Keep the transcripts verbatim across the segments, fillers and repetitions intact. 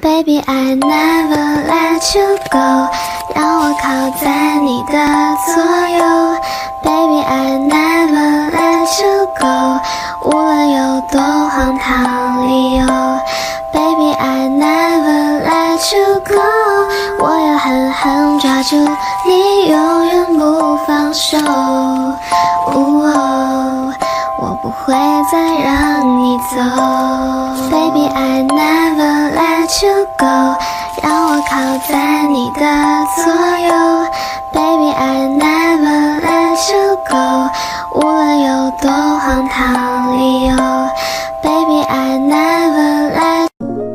Baby, I never let you go， 让我靠在你的左右。Baby, I never let you go， 无论有多荒唐理由。Baby, I never let you go， 我要狠狠抓住你，永远不放手。哦，我不会再让你走。Baby, I never let you go， 让我靠在你的左右。Baby, I never let you go， 无论有多荒唐理由。Baby, I never let。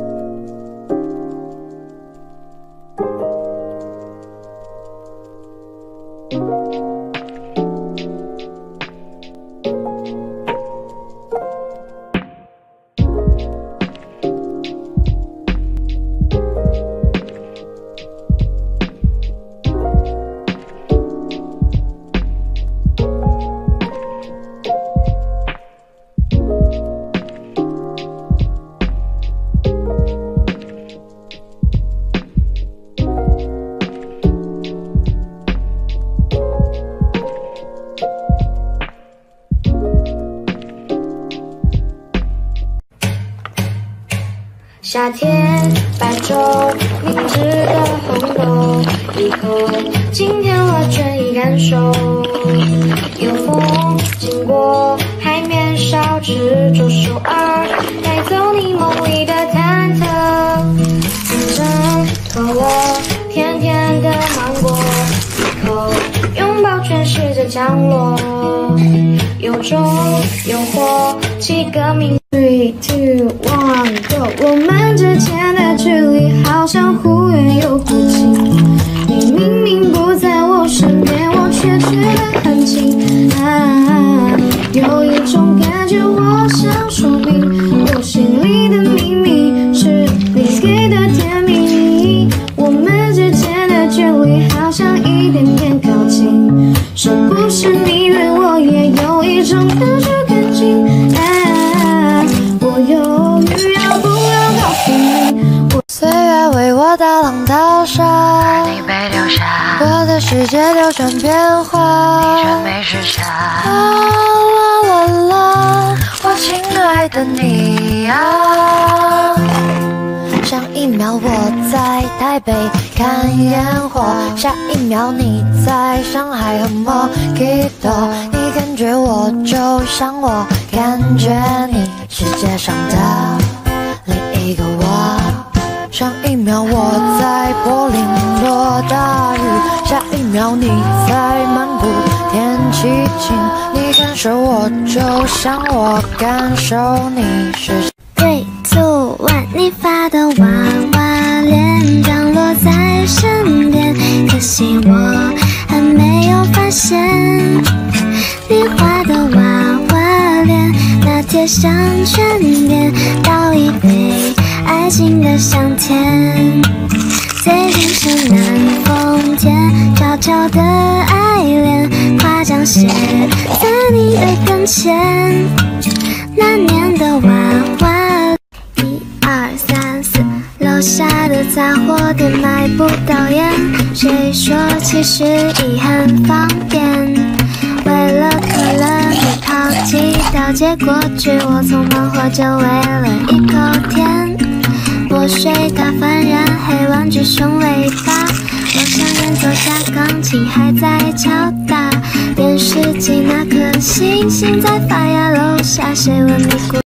夏天，白昼，明知的红豆，以后今天我全意感受。有风经过，海面烧炙灼手耳，带走你梦里的忐忑。反正喝了甜甜的芒果，一口拥抱全世界降落。有种诱惑，几个名。Three, two, one, go！ 我们之间的距离好像忽远又忽近，你明明不在我身边，我却觉得很近。啊，有一种感觉，我想说明，我心里的秘密是你给的甜蜜。我们之间的距离好像一点点靠近，是不是你对我也有一种感觉更近？我犹豫要不要告诉你，岁月为我大浪淘沙，而你被留下，我的世界流转变化，你却没时差。啦啦啦啦，我亲爱的你啊，上一秒我在台北看烟火，下一秒你在上海和莫吉托，你感觉我就像我感觉你，世界上的另一个我。上一秒我在柏林落大雨，下一秒你在曼谷天气晴，你感受我就像我感受你，是 Three, two, one， 你发的娃娃脸降落在身边，可惜我还没有发现，你画的娃娃脸那贴上唇边，倒一杯爱情的香甜。最近是南风天，悄悄的爱恋，花匠写在你的跟前，那年的娃娃。一二三四，楼下的杂货店买不到烟，谁说其实已很方便？为了可乐你抛弃掉结果去，我匆忙活着为了一口甜。墨水打翻染黑玩具熊尾巴，楼上人坐下钢琴还在敲打，电视机那颗星星在发芽，楼下谁问你